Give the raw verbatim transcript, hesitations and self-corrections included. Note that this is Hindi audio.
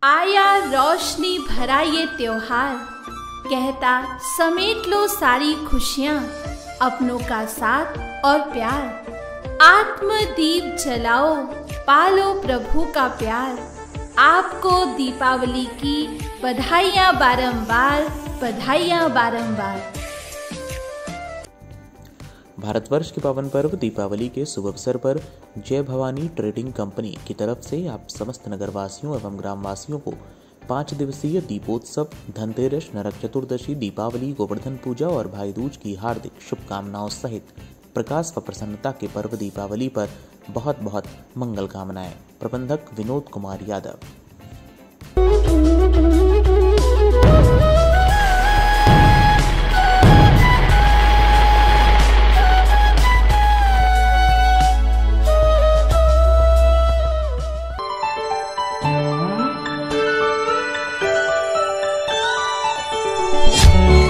आया रोशनी भरा ये त्योहार, कहता समेट लो सारी खुशियाँ, अपनों का साथ और प्यार। आत्मदीप जलाओ, पालो प्रभु का प्यार। आपको दीपावली की बधाइयाँ बारंबार, बधाइयाँ बारंबार। भारतवर्ष के पावन पर्व दीपावली के शुभ अवसर पर जय भवानी ट्रेडिंग कंपनी की तरफ से आप समस्त नगरवासियों एवं ग्रामवासियों को पाँच दिवसीय दीपोत्सव, धनतेरस, नरक चतुर्दशी, दीपावली, गोवर्धन पूजा और भाई दूज की हार्दिक शुभकामनाओं सहित प्रकाश व प्रसन्नता के पर्व दीपावली पर बहुत बहुत मंगल कामनाएं। प्रबंधक विनोद कुमार यादव। Thank you.